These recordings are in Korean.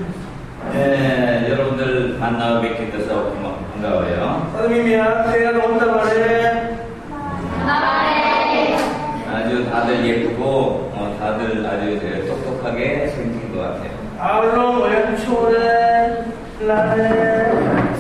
네, 여러분들 만나 뵙게 돼서 반가워요. 선생님이야, 내가 온다 말해. 아주 다들 예쁘고 다들 아주 똑똑하게 생긴 것 같아요. 아울러 왼초래 라네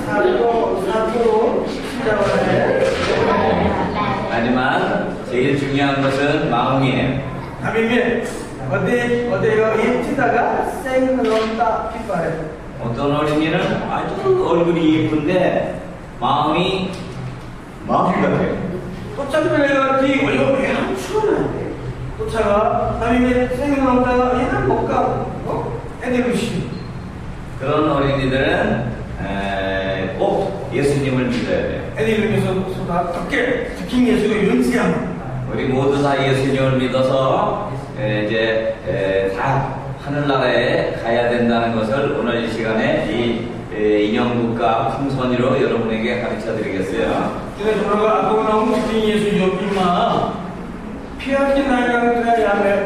사도 시작을 해. 하지만 제일 중요한 것은 마음이에요. 아미미 어디가 예쁘다가 생각났다 기뻐해. 어떤 어린이는 아주 얼굴이 예쁜데 마음이 같아요. 꽃차별가 뒤 얼굴 왜안 추워나는데 꽃차가 아미미 생각났다가 얘는 못 가고 애들이 그런 어린이들은 꼭 예수님을 믿어야 돼요. 애들이 소다 어떻게 특히 예수가 윤지함. 우리 모두 다 예수님을 믿어서 이제 다 하늘나라에 가야 된다는 것을 오늘 이 시간에 이 인형국가 풍선이로 여러분에게 가르쳐 드리겠어요. 그래서 우리가 아까 나온 특히 예수 여기마 피하지 나가는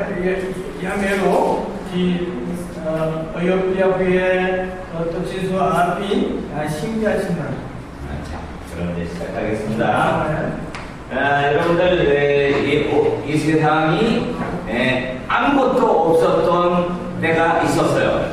야매로 이 어여피아피의 또 진수 앞이 신기하신다. 자, 그럼 이제 시작하겠습니다. 여러분들 이 세상이 아무것도 없었던 때가 있었어요.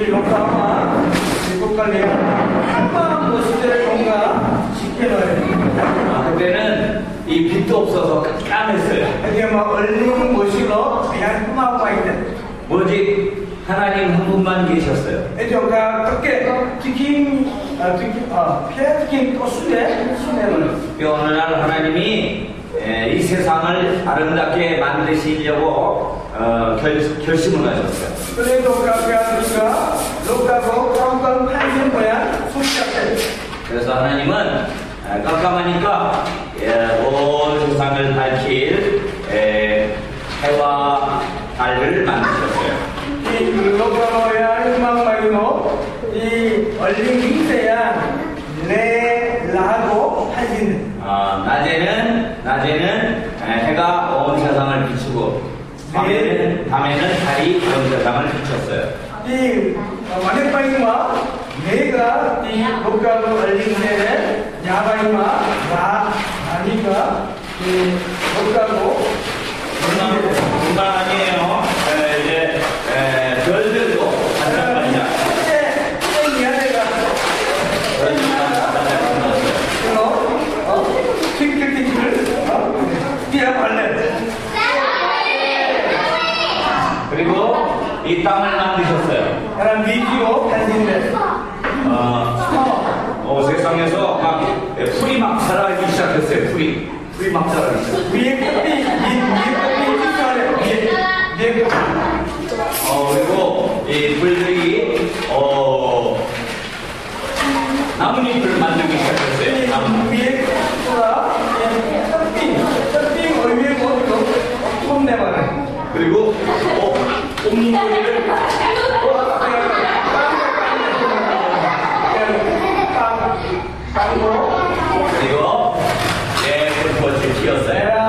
한마음 모시대를 뭔가 지켜놔요. 그때는 이 빛도 없어서 깜깜했어요. 이게 막 얼린 모시로 그냥 흠하고 있대. 오직 하나님 한 분만 계셨어요. 어떻게 특히 피해특히 또 순회를 어느 날 하나님이 이 세상을 아름답게 만드시려고 결심을 하셨어요. 그래도 우리가 로가고 깜깜 한신 거야 손잡대. 그래서 하나님은 깜깜하니까 온 세상을 밝힐 해와 달을 만드셨어요. 이 로가고야 희망 말고 이 얼린 힘세야 레라고 하시는. 낮에는 해가 온 세상을 비추고 밤에는 달이 온 세상을 비췄어요. 이 만약바이마 내가 이 로가고 얼린 데 야바이마 나 아니가 이 로가고 금방 아니에요. 이제 별들도 반짝반짝. 그리고 이 땅을 만드셨어요. 나는 미디어 단신데. 세상에서 막 풀이 막 자라기 시작했어요. 풀이 막 자라기 시작했어요. 위에 꽃이 그리고 이 풀들이 나뭇잎을 만들기 시작했어요. 나뭇잎. 위에 꽃보다 햇빛 얼굴에 보고 폼 내봐라. 그리고 옴니소리를 그리고 불꽃을 피웠어요.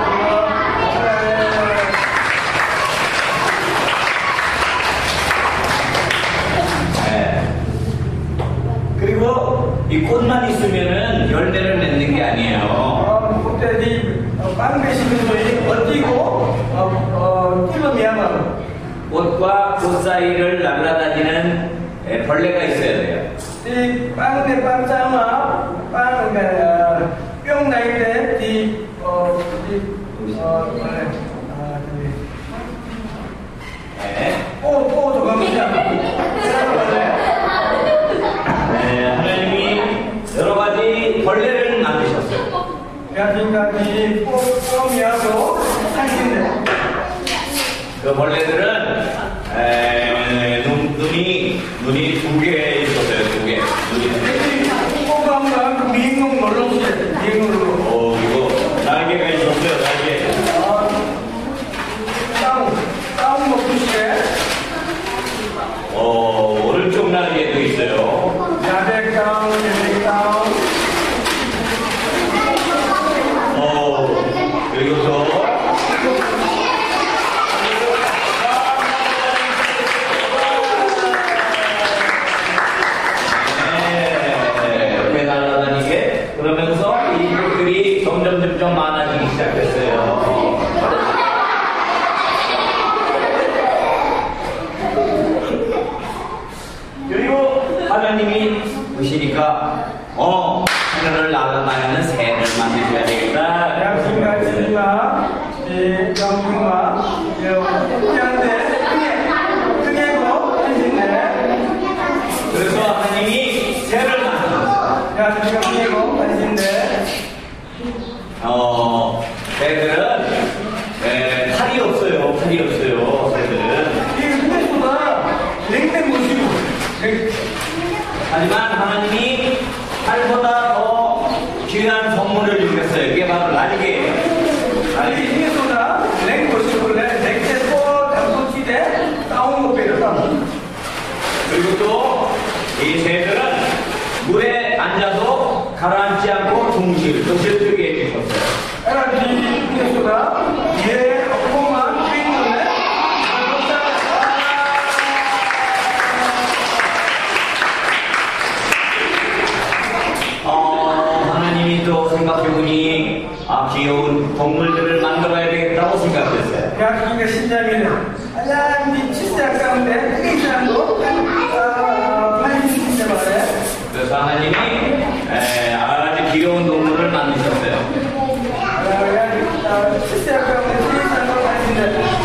그리고 이 꽃만 있으면은 열매를 맺는 게 아니에요. 그때 빵 대시는 분이 어디고 찔러미야만 꽃과 꽃 사이를 날아다니는 벌레가 있어야 돼요. 이 빵대 빵짜마 뿅 나일 때이 하나님이 여러 가지 벌레를 만드셨어요. 야ದಿಂ까지 뽕이하고 살신데 그 벌레들은 눈이 두 개 있었어요. 두 개. 뽕감과 미인공 놀러오세요. 미인공으로. 이거 날개가 있었어요. 날개. 땅 먹고 싶게. 오른쪽 날개도 있어요. 야백땅, 야백땅. 그리고서 하나님이 보시니까 하늘을 날아다니는 새를 만드셔야 되겠다. 양심과 진리와 영광과 영원한데 흥해고 한신데 그래서 하나님이 새를 만드셨어요. 양심과 흥해고 한신데 새들은 팔이 없어요. 새들은. 이 흥해보다 냉랭 모시고 하지만 하나님이 팔보다 더 귀한 선물을 주셨어요. 그게 바로 날개예요. 아니 흥해보다 냉 모시고래 냉대고 단소치대 싸운 거 빼려다 그리고 또 이 새들은 물에 앉아도 가라앉지 않고 둥실 뜨게 해주셨어요. 에라지 흥해보다 얘 어머만 삐는데 하나님이 또 생각해보니 귀여운 동물들을 만들어야 되겠다고 생각했어요. 대한민국 신자면은 아야 니 진짜 아까운데 그게 이상도 많이 진짜 말해. 그래서 하나님이 아주 귀여운 동물을 만드셨어요. 야 진짜 아까운데 그게 이상도 많이 진짜.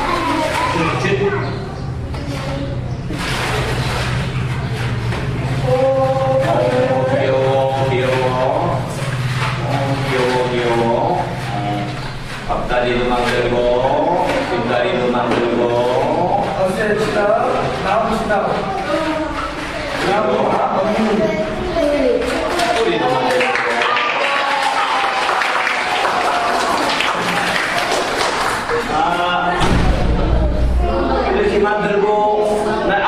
귀여워. 앞다리도 만들고, 뒷다리도 만들고. 어제 치다 나오시다. 나오와 없는. 꼬리도 만들고. 이렇게 만들고,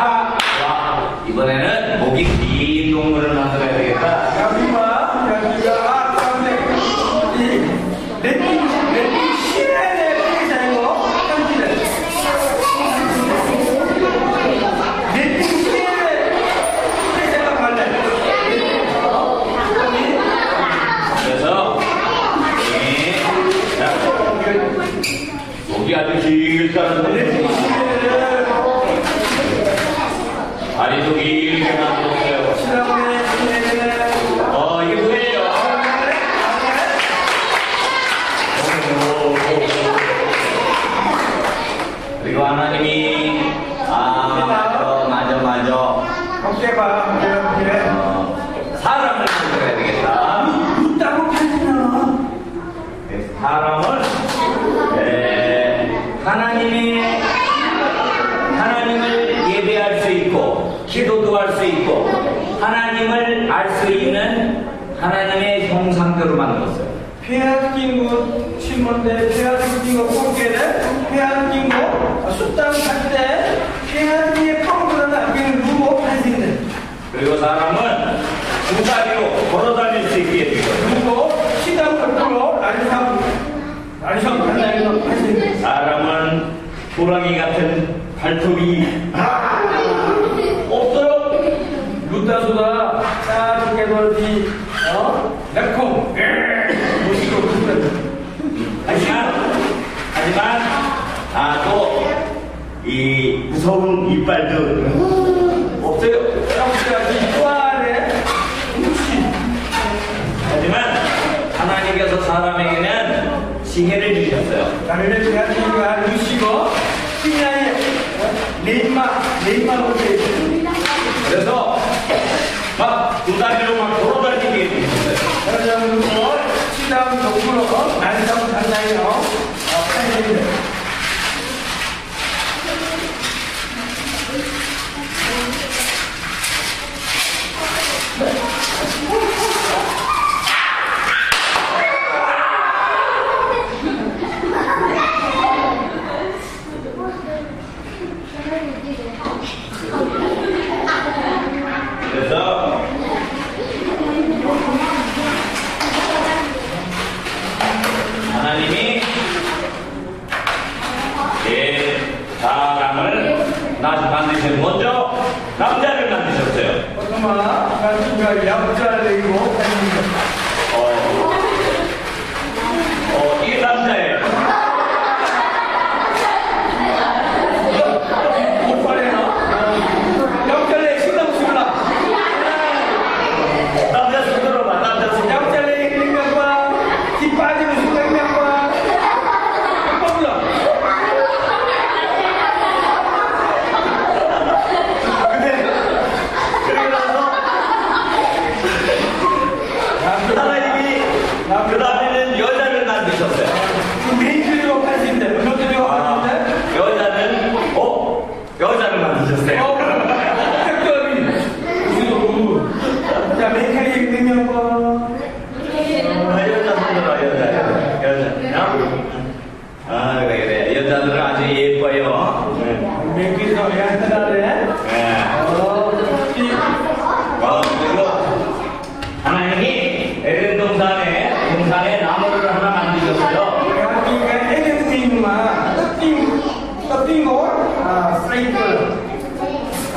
이번에는 목이 긴 동물을 만들어야 되겠다. 야비가 아까운데 내 시간에 그게 잘고 깜지래. 내 시간에 그게 생각할래. 그래서, 목이 아주 길다는데, 다리도 길게 만들었어요. 이게 뭐예요? 그리고 하나님이 맞아. 어깨 봐. 그래. 사람을 만들어야 되겠다. 있다고 하잖아. 사람을 하나님을 예배할 수 있고 기도도 할 수 있고 하나님을 알 수 있는 하나님의 형상대로 만들었어요. 폐하긴 거 침문대 폐하긴 거 꽃게를 폐하긴 거 숫당 갈때 폐하기의 펑크를 남기는 루고 팔신데 그리고 사람은 두 다리로 걸어다닐 수 있게 해주고 그리고 시당 거꾸로 날상 간다는 거 팔신데 사람은 호랑이 같은 발톱이 없어요. 루다수다 짜증게 돌지 매콤 무시고 그래 하지만 또 이 무서운 이빨도 없어요. 여기까지 또아래 무시 하지만 하나님께서 사람에게는 지혜를 주셨어요. 나를 대한민국가 루시고 그냥 내입만 올때 그래서 막 두 다리로 막 돌아다니게 해주셨어요. 여러분들 시당 동물로 난상 단장이요 팔신데 그래서 하나님이 사람을 만드셨어요. 먼저 남자를 만드셨어요. 어tom마 간신가 약자를 이고 이게 남자예요. 못 팔래나? 약자를 신당 쓰라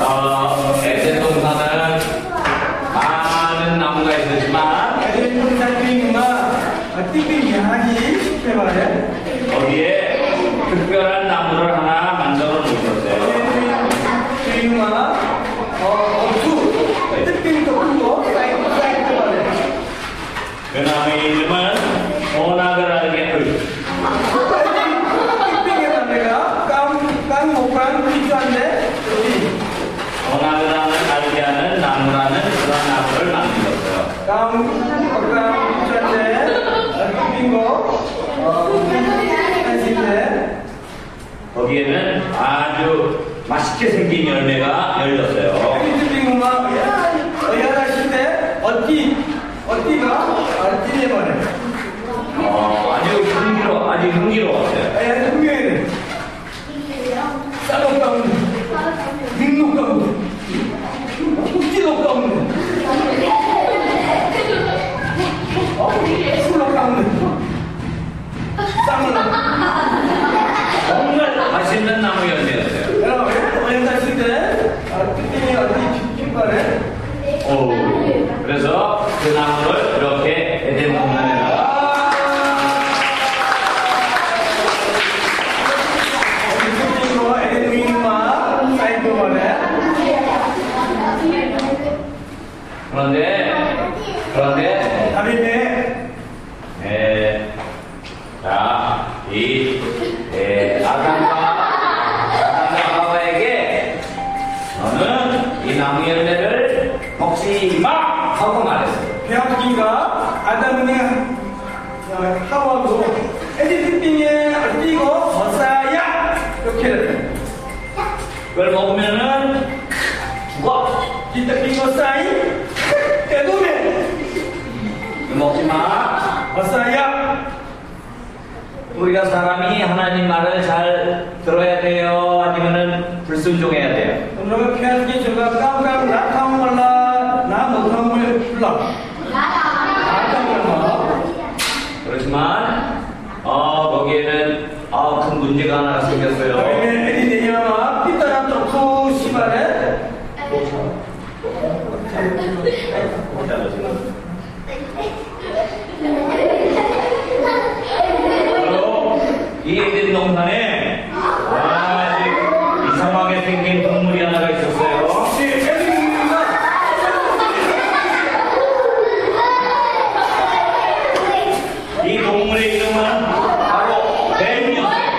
에덴 동산은 많은 나무가 있었지만 에덴 동산 띠비 야기 쉽게 말해. 거기에 특별한 나무를 하나 만들어 놓으셨어요. 그 나무의 이름은 소낙을 알게 을. 소낙을 알게 하는 나무라는 그런 나무를 만들었어요. 거기에는 아주 맛있게 생긴 열매가 열렸어요. 아주 흥미로웠어요. 정말 맛있는 나무 열매였어요. 그래서 그 나무를 이렇게 에덴 동산에다가 그런데 자, 아담과 하와에게 너는 이 나무 열매를 먹지 마! 하고 말했어요. 배합기가 아담이 하와도 에디트빙에 어디고 벗어야 이렇게 됐어요. 그걸 먹으면은 죽어. 이따빙고 싸이 때도면 먹지 마. 벗어야. 우리가 사람이 하나님 말을 잘 들어야 돼요? 아니면은 불순종해야 돼요? 그러면 배합기 제가 깜깜 나타올라 나 못함을 불러. 그렇지만 거기에는 큰 문제가 하나 생겼어요. 에디네니아마 삐따라 또 시발에 바로 이 에덴 동산에 아주 이상하게 생긴 동물이 하나가 있었어요. 이 동물의 이름은 바로 뱀이었어요.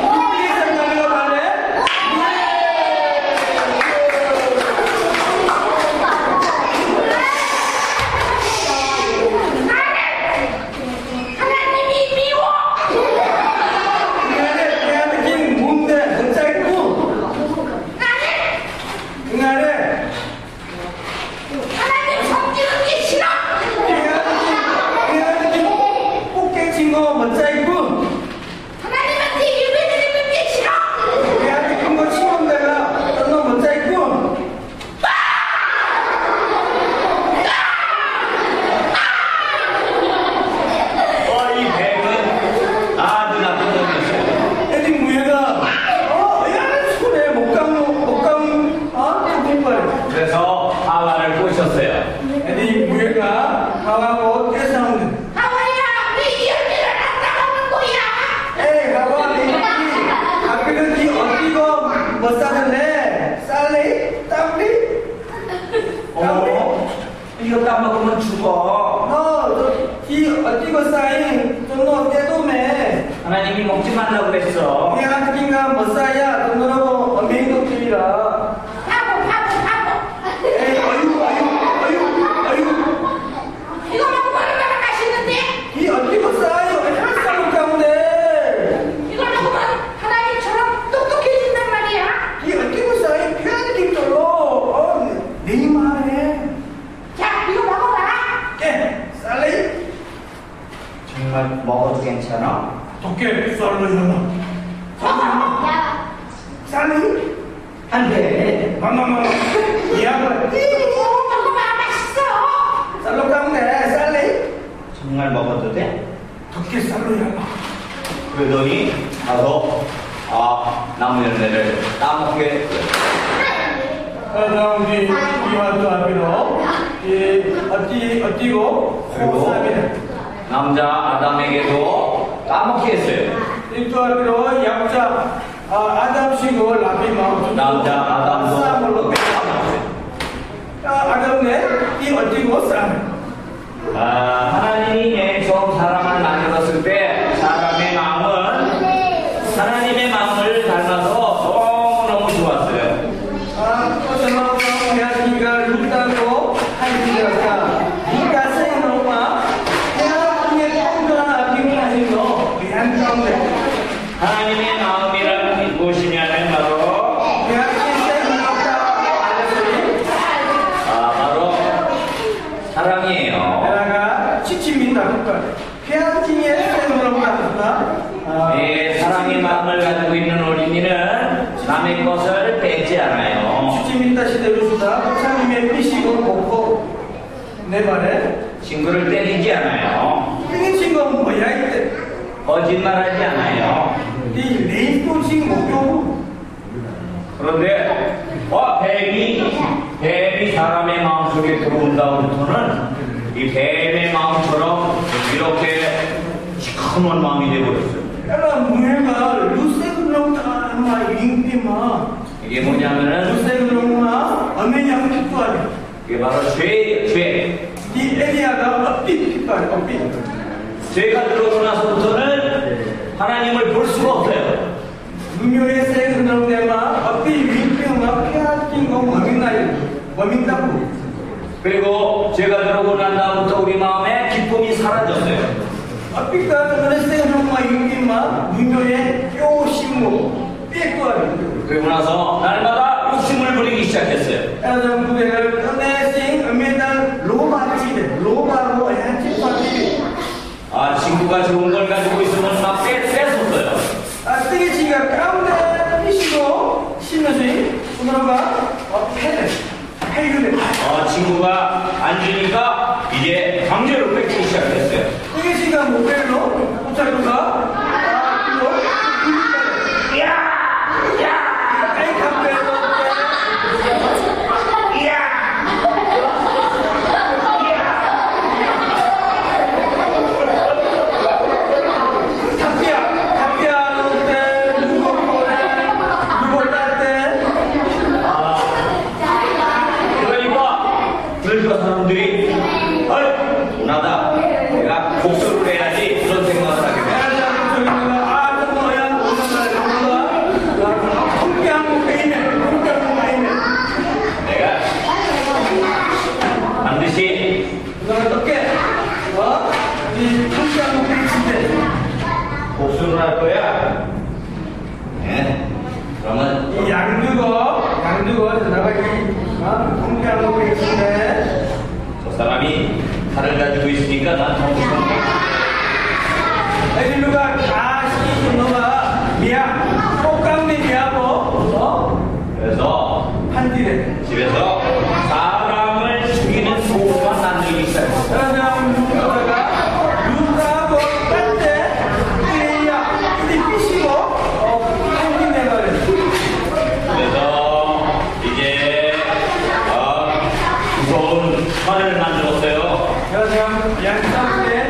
그래서 하와를 꼬셨어요. 이 무예가 하와하고 떼싸우는. 하와야, 왜 이 열매를 안 따먹는 거야? 에이 하와 아까는 니 어디고 뭐 싸는데 쌀리? 땀리? 이거 따먹으면 죽어. 너이 어디고 싸인 너 떼도매 하나님이 먹지 말라고 그랬어. 내가 느낀가 뭐 싸야 너라고 어메이도끼리라. 에이 이거 먹고 얼마나 맛있는데? 이 어디고 싸요? 왜 쌀로 가운데? 이걸 먹으면 하나님처럼 똑똑해진단 말이야. 이 어디고 싸인 표현이 별로 내 말에. 자, 이거 먹어봐. 예, 쌀리? 정말 먹어도 괜찮아? 도깨 쌀로 일어나. 쌀리? 안 돼. 마마마 이양을 먹어봐, 맛있어. 쌀로 가운데 쌀리? 정말 먹어도 돼? 도깨 쌀로 일어나. 그러더니 가서 나무 열매를 따먹게. 그러나 우리 이와도 앞으로 어디고 그리고 남자 아담에게도 까먹게 했어요. 또 앞으로 약자 아담시고 라비마 남자 아담도 싸움으로 아담네 이 어디고 싸움. 하나님이 처음 사람을 만들었을 때 사람의 마음은 하나님의 마음을 닮아서 너무너무 좋았어요. 어쩌면 우리가 루다고 하이디어가 누가 생각나 하나님의 평등한 비밀하신 거 위한 가운데 하나님의 마음이란 무엇이냐면 바로 바로 사랑이에요. 내가 지침입니다. 폐하팅의 생각나 사랑의 마음을 가지고 있는 어린이는 남의 것을 뺏지 않아요. 지침입니다. 시대로 주다 목사님의 피식을 보고 내 말에 친구를 때리지 않아요. 때린 친구는 뭐야 이때 거짓말하지 않아요. 이 레이스톤 친구 목표 그런데 뱀이 사람의 마음속에 들어온 다음부터는 이 뱀의 마음처럼 이렇게 시커먼 마음이 되어버렸어요. 야라 무해가 루세그놈다 잉피마 이게 뭐냐면은 루세그놈마 어메냥 피파리 이게 바로 죄예요. 죄. 이 에리아가 업빛 피파리 업빛 죄가 들어오고 나서부터는 하나님을 볼 수가 없어요. 무묘의 세그놈데마 업빛 윙피마 피아낀 거 워밍다고 그리고 죄가 들어오고 난 다음부터 우리 마음에 기쁨이 사라졌어요. 업빛과 때문에 세그놈마 윙피마 무묘의 뼈심모 삐꾸아리 그리고 나서 날마다 욕심을 부리기 시작했어요. 야정 부대를 떠내싱 어메달 로바로 해치파리 친구가 좋은 걸 가지고 있으면 막 뺏었어요. 뜨개치기가 가운데 피시고 신으시 오늘가 폐유래 친구가 안 주니까 이제 강제로 뺏기 시작했어요. 뜨개치기가 모델로 호차루가 그러니까 사람들이 나다 내가 복수를 해야지 그런 생각을 하게 돼. 내가 반드시 복수를 할 거야. 네. 그러면 이 양두고 나가기 통쾌하고 있는데 저 사람이 칼을 가지고 있으니까 난 에릴루가 다시 너가 미야 꽃감리 미야고 그래서 한디래 집에서 사람을 죽이는 소만 만들기 시작했어. 그러면 루다고 딴데 이야 우리 피시고 한디네 말이야. 그래서 이제 무서운 칼을 만들었어요. 그래서 양상대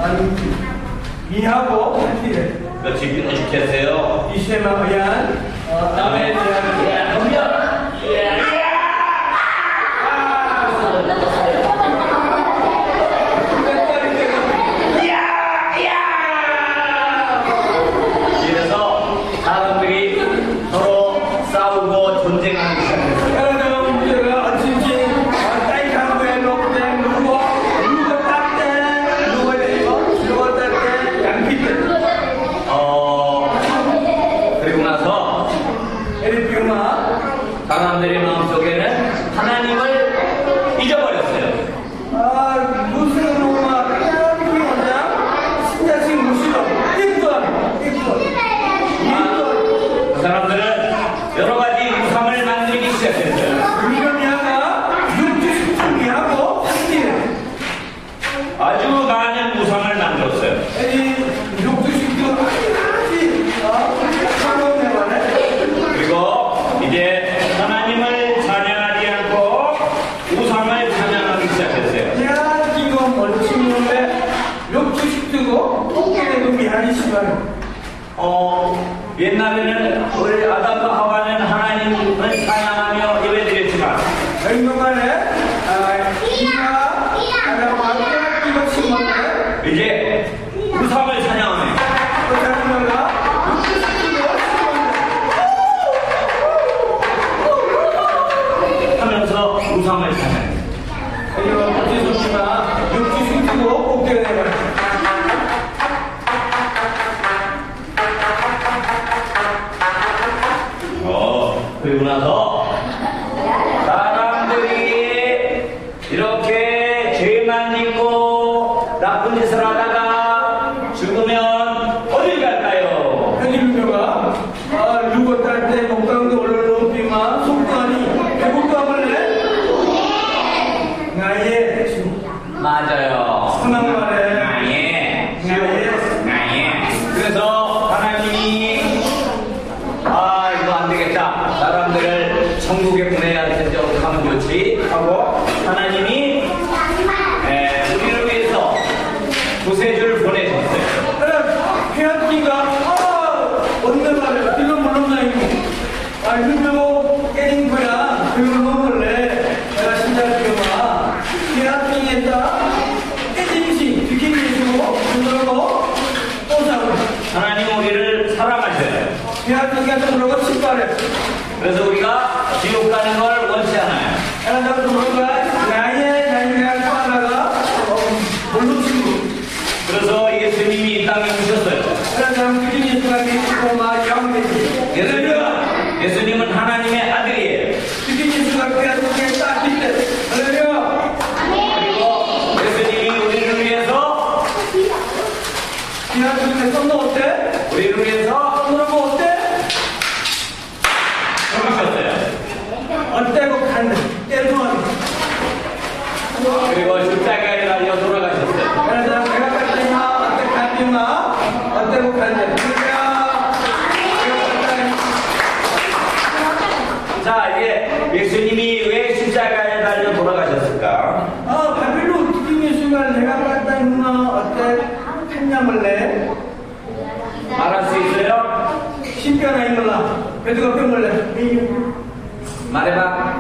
미하고 한디래 며칠 끊어죽겠어요. 이시에마 의한 다음에 이래서 사람들이 서로 싸우고 전쟁하기 시작했어요. 여러분 문제가 어찌지 따이 강구에 놓대 누구 딸때 누구 딸때 양피들 그리고 나서 에리피우마 시간에. 옛날에는 우리 아담과 하와는 하나님을 찬양하며 예배드렸지만 백년간에 이가 아담과 깨닫기가 심한데 이제 우상을 찬양하며 그 자녀가 하면서 우상을 찬양해. 이거 어쩔 수 없지만 육주 숨기고 꼭대기 내려. 그리고 나서 사람들이 이렇게 죄만 짓고 나쁜 짓을 하다가 죽으면 어딜 갈까요? 현일묘가 누구 딸때 목강도 올라놓기만 속간이 배고파 볼래? 나의 주 맞아요. 하나말에 나의 그래서 하나님이 이거 안 되겠다. 사람들을 천국에 보내야 되는데 어떻게 하면 좋지? 하고 하나님이 우리를 위해서 구세주를 보내셨어요. 해안기가 언제 말해 이거 물론다니고 흙으로 깨진 거야. 그걸 먹을래. 내가 신자들과 해안기에다 깨짐시 비키니 주고 그걸로 또 사고 하나님 우리를 사랑하셔요. 해안기가 그러고 신발해. 그래서 우리가 지옥 가는 걸 원치 않아요. 해안기가 그러고 나의 하나가 몰로 친구. 그래서 예수님이 이 땅에 오셨어요. 그래서 비키니 주고 막 양되지. 예수님은 하나님의 아들이에요. 비키니 주가 해안기에 딱 있대. 할렐루야. 그리고 예수님이 우리를 위해서 해안기에 썸너 어때? 우리를 위해서 썸너고 어때? 죽으셨어요. 어때고 간대. 때려주면 그리고 십자가에 달려 돌아가셨어요. 그래서 내가 갔더니마 어때 갔더니마 어때고 간대. 자, 이제 예수님이 왜 십자가에 달려 돌아가셨을까? 바빌로 웃기는 순간 내가 갔다니마 어때 했냐물래. 말할 수 있어요? 신변아 이물라. 배드가 펴물래. 말해봐.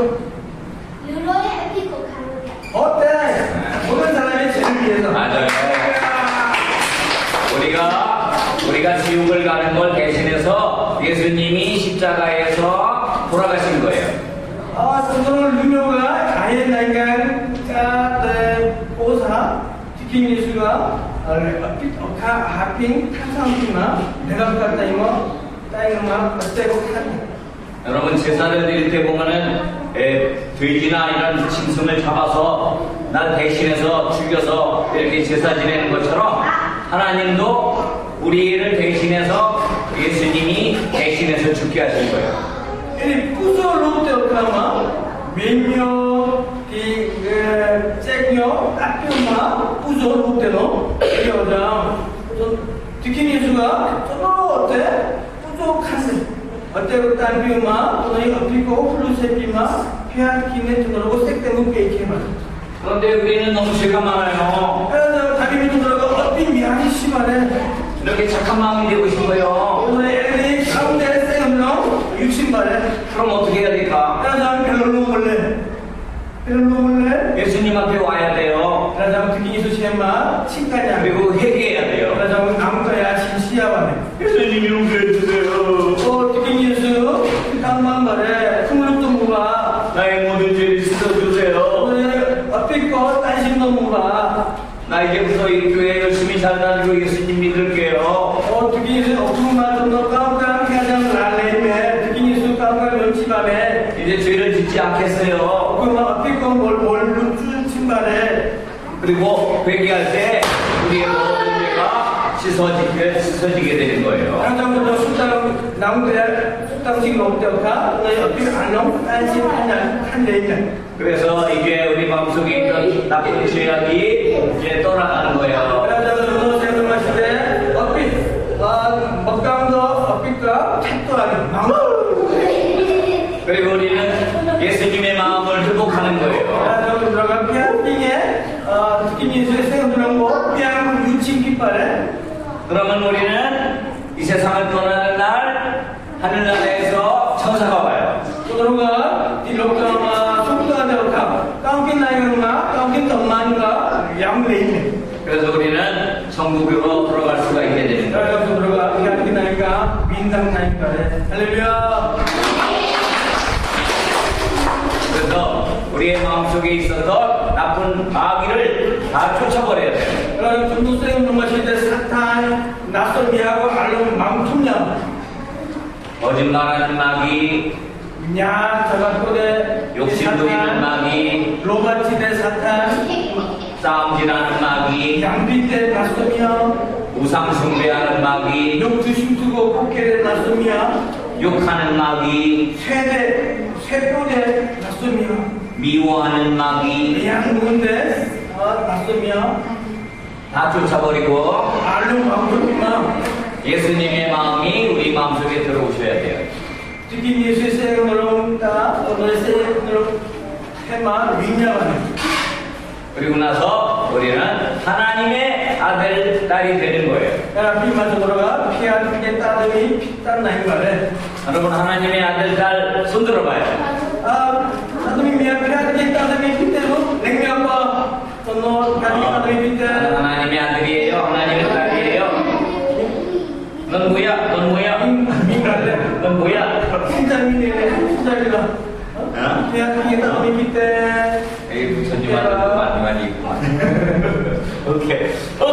어때? 모든 사람의 죄를 위해서. 맞아요. 우리가 지옥을 가는 걸 대신해서 예수님이 십자가에서 돌아가신 거예요. 오늘 유명가 아예 난간 까대 오사 지킨 예수가 하핑 탕상피마 내가 갔다 이모 따이마 어때고 칸. 여러분 제사를 드릴 때 보면은 돼지나 이런 짐승을 잡아서 날 대신해서 죽여서 이렇게 제사 지내는 것처럼 하나님도 우리를 대신해서 예수님이 대신해서 죽게 하신 거예요. 이 부서로 때까마 면요 이 잭요 앞뼈마 부서로 때로 여자 지킨 예수가 저거 어때? 부서 칸. 어때고 딸비마 또는 어피고 플루세피마 회한기네 들어오고 색대문 베이케마. 그런데 우리는 너무 죄가 많아요. 그래서 다리미 들어오고 어피 미안이 심하네. 이렇게 착한 마음이 되고 싶어요. 오늘 애들이 가운데 쌩엄령 육신발에. 그럼 어떻게 해야 될까? 그래서 별로 몰래. 별로 몰래. 예수님 앞에 와야 돼요. 그래서 특히 예수 시엠마 칭찬이야. 그리고 회개해야 돼요. 그래서 남자야 진시야와네. 예수님 용서해 주세요. 특히 예수 땅만 말에 스물도 무가. 나의 모든 죄를 씻어주세요. 오늘 어피 거 딴심도 무가. 나 이제부터 이 교회 열심히 잘 다니고 예수님 믿을게요. 특히 예수 어부만 좀 깜깜 해장 날래매. 특히 예수 깜깜 연치밤에. 이제 죄를 짓지 않겠어요. 그만 어피 거뭘 춘침반에. 그리고 회개할 때 우리의 모든 죄가 씻어지게 되는 거예요. 당장부터 숙당 나무들 숙당식 먹다가 너희 어필 안녕 안심 한 내년. 그래서 이제 우리 마음속에 있던 나쁜 죄악이 이제 떠나가는 거예요. 그래서 너무 생각하실 때 어필 먹방도 어필과 착도하는 마음. 그리고 우리는 예수님의 마음을 회복하는 거예요. 그래서 들어가 피아팅에 특히 예수의 생각하는 거 피아노 유친 깃발에 그러면 우리는 이 세상을 떠나는 날 하늘나라에서 천사가 와요. Saudara, di lokal surga ada lokal. Kau mungkin naik rumah, kau mungkin teman yang lainnya. 그래서 우리는 천국으로 들어갈 수가 있게 되는 거예요. Kalau saudara lihat kita naik bintang naik pada. Haleluya. 그래서 우리의 마음속에 있었던 나쁜 마귀를 다 쫓아버려야 돼요. Kalau tentu saya rumah kita satan, nasr biago alum mampunya. 거짓말하는 마귀, nya jabat kode 욕심 부리는 마귀, lobat cide satan, 싸움질하는 마귀, yang binte nasrnya, 우상 숭배하는 마귀, yang 주심 tugo kokere nasrnya, 욕하는 마귀, 세포대 nasrnya, 미워하는 마귀 yang munde nasrnya, 다 쫓아버리고 alum mampunya. 예수님의 마음이 우리 마음속에 들어오셔야 돼요. Jadi Yesus saya menolong kita, saya menolong tema 위냐만. 그리고 나서 우리는 하나님의 아들, 딸이 되는 거예요. Karena firman Saudara, kian kita demi kita naik balik. 여러분 하나님의 아들, 딸 손 들어봐요. Satu minggu kian kita demi kita lu, lagi apa? Tono kita demi kita. 하나님의 아들이에요? 하나님의 딸이에요? 넌 뭐야? 넌 뭐야? Minggu 넌 뭐야? Sudah kita. Kian kita demi kita. 에이 부처님한테도 많이 있구만. 오케이.